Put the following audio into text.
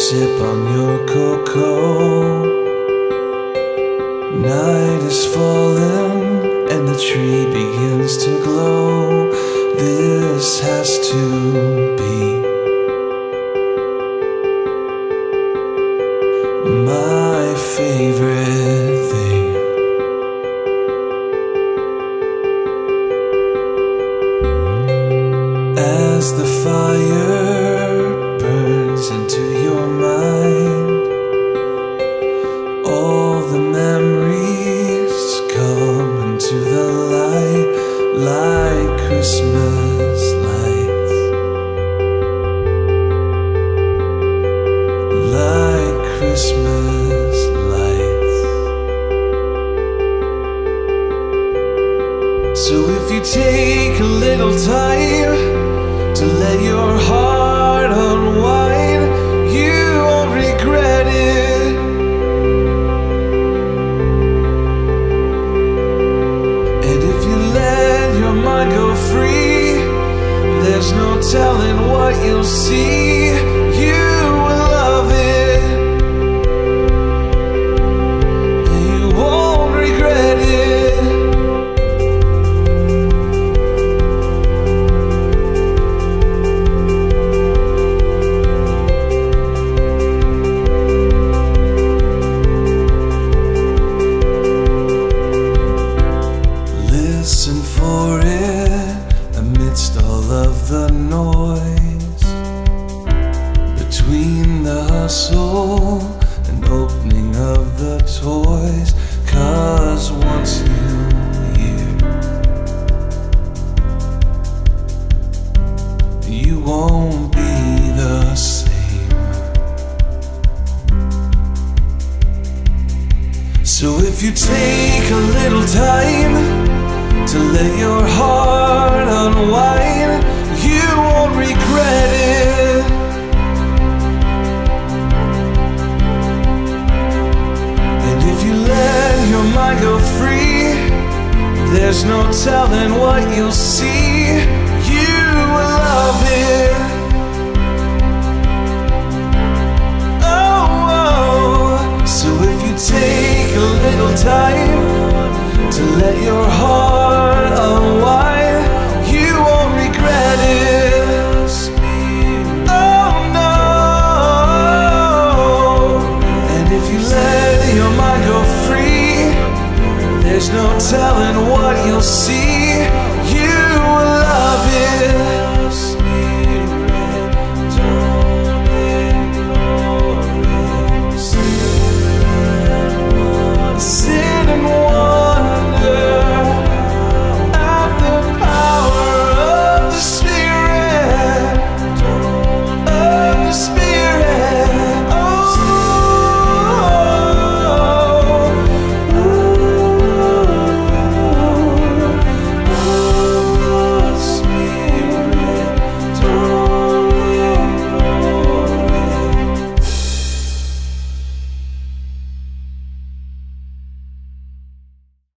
sip on your cocoa. Night is falling and the tree begins to glow. This has to be my favorite thing. As the fire burns into your mind, all the memories come into the light, like Christmas lights, like Christmas lights. So if you take a little time to let your heart unwind, you won't regret it. And if you let your mind go free, there's no telling what you'll see. You will love it, and you won't regret it. Listen for it amidst all of the noise, between the hustle and opening of the toys. 'Cause once you hear, you won't be the same. So if you take a little time to let your heart unwind, you won't regret it. And if you let your mind go free, there's no telling what you'll see. You will love it. Oh, oh. So if you take a little time to let your heart unwind, you won't regret it. Oh no. And if you let your mind go free, there's no telling what you'll see.